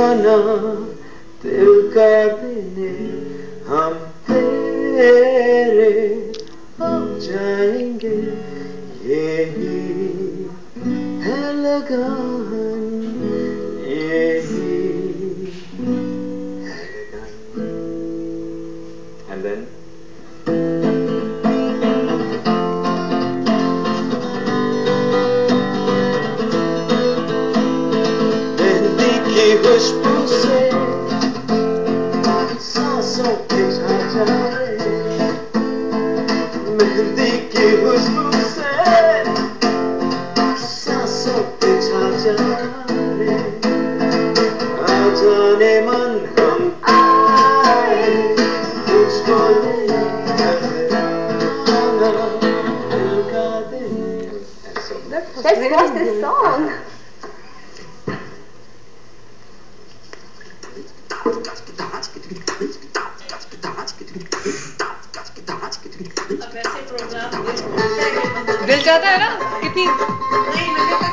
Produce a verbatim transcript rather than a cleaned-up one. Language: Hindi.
जाना दिल का देने हम तेरे हो जाएंगे, यही है लगन, यही है लगन। And then मेहंदी की खुशबू से सांसों के झरझरे, मेहंदी की खुशबू से सांसों के झरझरे, आ जाने मन हम आए तुझको ले नजराना दिल का देने। Let's watch this song. दिल चाहता है ना कितनी